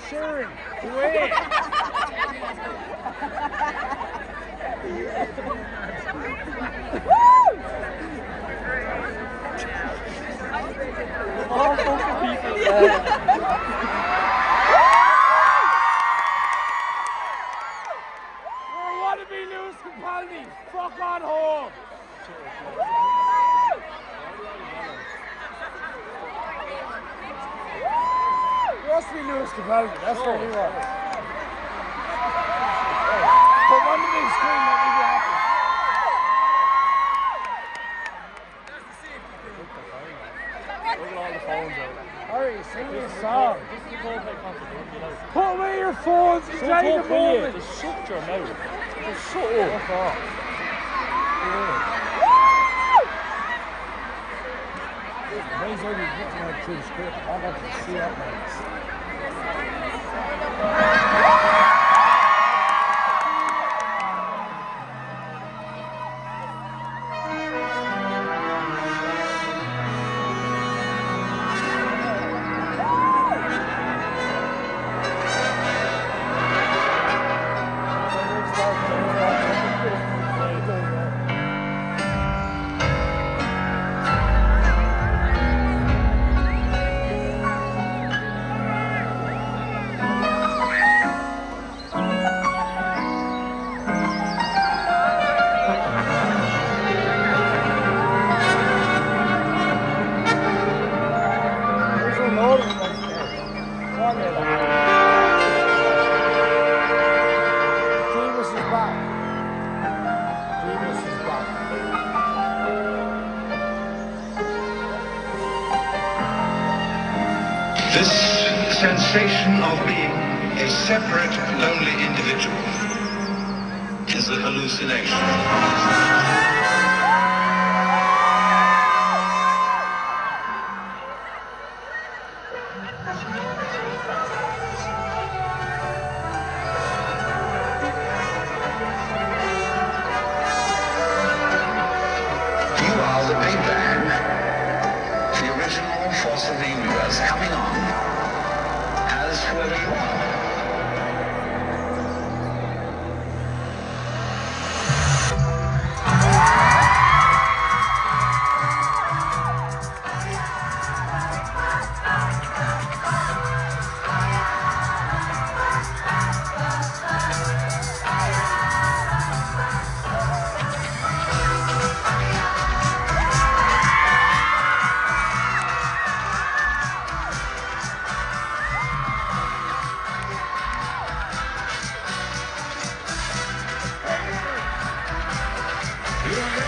Sharon, wait. All fucking people. We're wannabe Lewis Capaldi. Fuck on home. Must be Lewis Capaldi, that's what we want. Put on the big screen, let me be happy. Look at all the phones out. Harry, sing me a song. Put away your phones, enjoy the moment. Just shut your mouth. Just shut up. Fuck off. Those are looking at through the script. I got to see that, mates. This sensation of being a separate, lonely individual is a hallucination. You are the Big Bang, the original force of the universe coming on as whoever you are. Yeah.